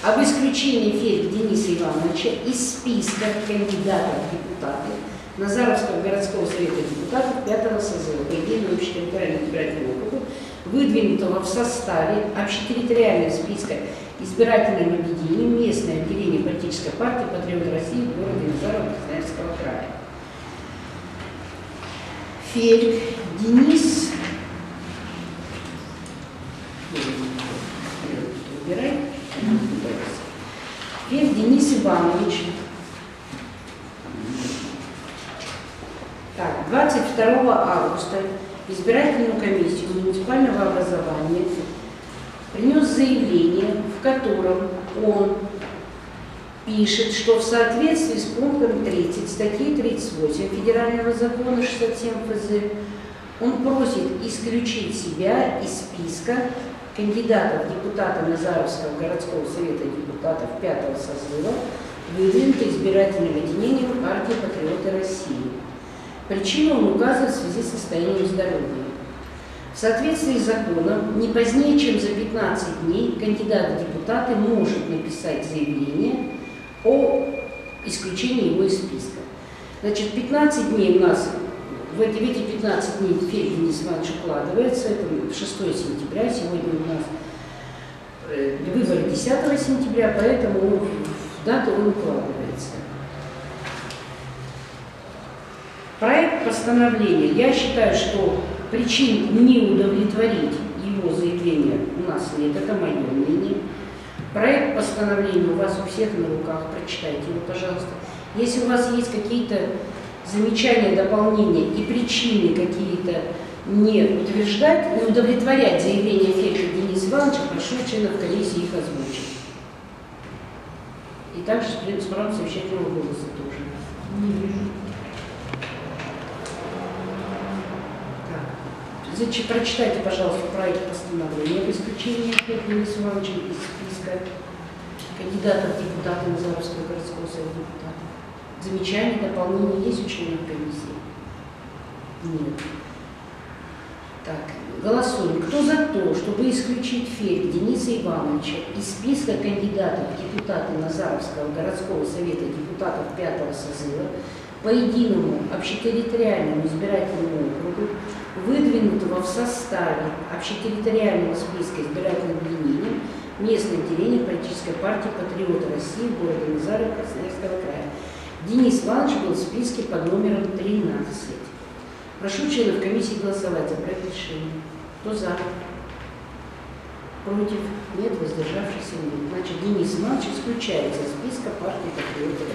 об исключении Фельд Дениса Ивановича из списка кандидатов в депутаты Назаровского городского совета депутатов 5-го созыва по единому общетерриториальному избирательному округу, выдвинутого в составе общетерриториального списка избирательным объединением местное отделение политической партии «Патриот России» в городе Назарово Красноярского края. Фельд Денис Фельд Денис Иванович. Так, 22 августа избирательную комиссию муниципального образования принес заявление, в котором он пишет, что в соответствии с пунктом 30 статьи 38 Федерального закона 67 ФЗ он просит исключить себя из списка кандидатов в депутаты Назаровского городского совета депутатов 5-го созыва, выдвинутых избирательным объединением партии «Патриоты России». Причину он указывает в связи с состоянием здоровья. В соответствии с законом, не позднее, чем за 15 дней, кандидат в депутаты может написать заявление о исключении его из списка. Значит, 15 дней у нас, в эти 15 дней Фельд Денис Иванович укладывается, это 6 сентября, сегодня у нас выборы 10 сентября, поэтому в дату он укладывается. Проект постановления, я считаю, что причин не удовлетворить его заявление у нас нет, это мое мнение. Проект постановления у вас у всех на руках, прочитайте его, пожалуйста. Если у вас есть какие-то замечания, дополнения и причины какие-то не утверждать, не удовлетворять заявление Фельда Дениса Ивановича, прошу членов комиссии их озвучить. И также с правом совещательного голоса тоже. Не вижу. Значит, прочитайте, пожалуйста, проект постановления об исключении Фельда Дениса Ивановича из списка кандидатов в депутаты Назаровского городского совета депутатов. Замечания, дополнения есть у членов комиссии? Нет. Так, голосуем. Кто за то, чтобы исключить Фельда Дениса Ивановича из списка кандидатов в депутаты Назаровского городского совета депутатов 5-го созыва по единому общетерриториальному избирательному округу, выдвинутого в составе общетерриториального списка избирательных объединений местное отделение политической партии «Патриоты России» в городе Назарово Красноярского края. Денис Иванович был в списке под номером 13. Прошу членов комиссии голосовать за проект решения. Кто за? Против? Нет. Воздержавшихся нет. Значит, Денис Иванович исключается из списка партии «Патриоты России».